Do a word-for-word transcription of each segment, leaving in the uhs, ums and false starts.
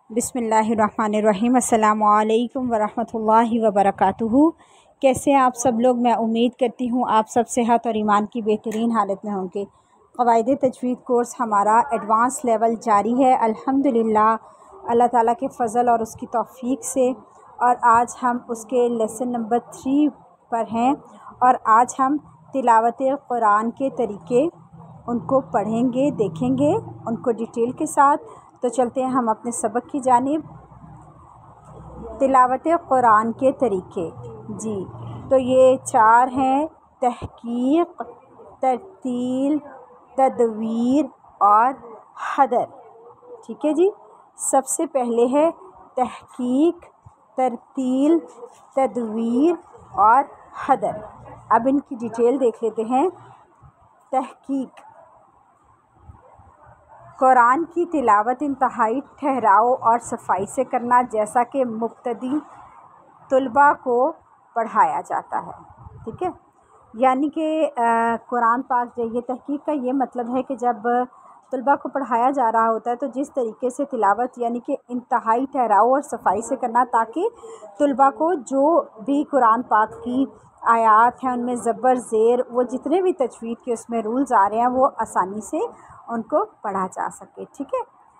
बिस्मिल्लाहिर्रहमानिर्रहीम। अस्सलामु अलैकुम वरहमतुल्लाहि वबरकातुहू। कैसे हैं आप सब लोग? मैं उम्मीद करती हूँ आप सब सेहत और ईमान की बेहतरीन हालत में होंगे। क़वाइद तजवीद कोर्स हमारा एडवांस लेवल जारी है अल्हम्दुलिल्लाह अल्लाह ताला के फ़ज़ल और उसकी तौफ़ीक से। और आज हम उसके लेसन नंबर थ्री पर हैं और आज हम तिलावत कुरान के तरीके उनको पढ़ेंगे, देखेंगे उनको डिटेल के साथ। तो चलते हैं हम अपने सबक की जानिब। तिलावत कुरान के तरीके जी, तो ये चार हैं: तहक़ीक़, तरतील, तदवीर और हदर। ठीक है जी। सबसे पहले है तहक़ीक़, तरतील, तदवीर और हदर। अब इनकी डिटेल देख लेते हैं। तहक़ीक़, कुरान की तिलावत इंतहाई ठहराव और सफाई से करना, जैसा कि मुब्तदी तुलबा को पढ़ाया जाता है। ठीक है, यानी कि कुरान पाक जो ये तहक़ीक़ का ये मतलब है कि जब तुलबा को पढ़ाया जा रहा होता है तो जिस तरीके से तिलावत यानी कि इंतहाई ठहराव और सफाई से करना, ताकि तुलबा को जो भी कुरान पाक की आयात हैं उनमें ज़बर ज़ेर वो जितने भी तजवीद के उसमें रूल्स आ रहे हैं वो आसानी से उनको पढ़ा जा सके। ठीक है,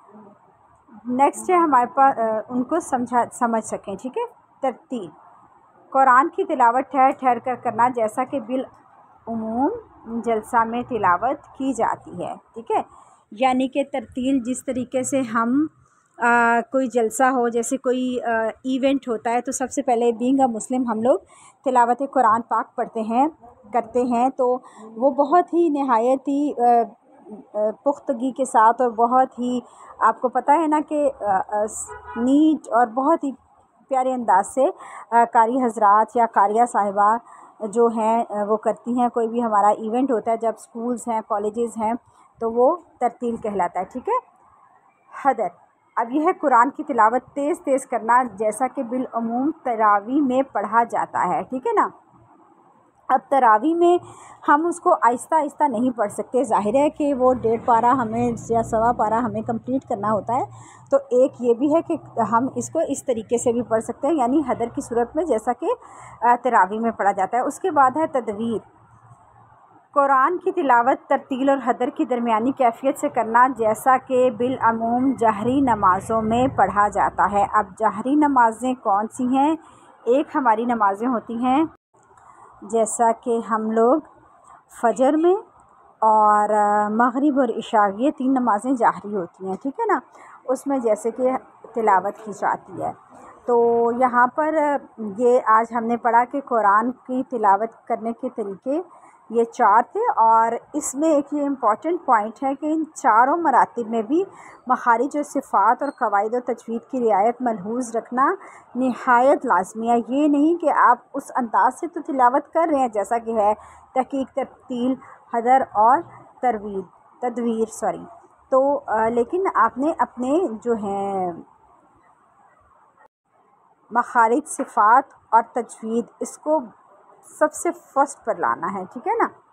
नेक्स्ट है हमारे पास उनको समझा समझ सकें। ठीक है, तरतील, कुरान की तिलावत ठहर ठहर कर करना, जैसा कि बिल उमूम जलसा में तिलावत की जाती है। ठीक है, यानी कि तरतील जिस तरीके से हम आ, कोई जलसा हो, जैसे कोई आ, इवेंट होता है, तो सबसे पहले बीइंग अ मुस्लिम हम लोग तिलावत कुरान पाक पढ़ते हैं करते हैं तो वो बहुत ही नहायत ही आ, पुख्तगी के साथ और बहुत ही, आपको पता है ना कि नीट और बहुत ही प्यारे अंदाज से कारी हजरात या कारिया साहिबा जो हैं वो करती हैं। कोई भी हमारा इवेंट होता है, जब स्कूल्स हैं, कॉलेजेस हैं, तो वो तरतील कहलाता है। ठीक है, हदर, अब यह है कुरान की तिलावत तेज़ तेज़ करना, जैसा कि बिल उमूम तरावी में पढ़ा जाता है। ठीक है ना। अब तरावी में हम उसको आहिस्ता आहिस्ता नहीं पढ़ सकते, ज़ाहिर है कि वो डेढ़ पारा हमें या सवा पारा हमें कंप्लीट करना होता है। तो एक ये भी है कि हम इसको इस तरीके से भी पढ़ सकते हैं, यानी हदर की सूरत में, जैसा कि तरावी में पढ़ा जाता है। उसके बाद है तदवीर, कुरान की तिलावत तरतील और हदर की दरमियानी कैफियत से करना, जैसा कि बिल अमूम जहरी नमाज़ों में पढ़ा जाता है। अब जहरी नमाज़ें कौन सी हैं? एक हमारी नमाज़ें होती हैं जैसा कि हम लोग फजर में और मगरिब और इशा, ये तीन नमाज़ें जाहरी होती हैं। ठीक है ना, उसमें जैसे कि तिलावत की जाती है। तो यहाँ पर ये आज हमने पढ़ा कि कुरान की तिलावत करने के तरीके ये चार थे, और इसमें एक ये इम्पॉर्टेंट पॉइंट है कि इन चारों मरातिब में भी मखारिज और सिफ़ात और क़वाइद और तजवीद की रियायत मलहूज़ रखना निहायत लाज़मी है। ये नहीं कि आप उस अंदाज से तो तिलावत कर रहे हैं जैसा कि है तहक़ीक़, तरतील, हदर और तरवीर तदवीर सॉरी तो आ, लेकिन आपने अपने जो हैं मखारिज, सिफ़ात और तजवीद, इसको सबसे फर्स्ट पर लाना है। ठीक है ना।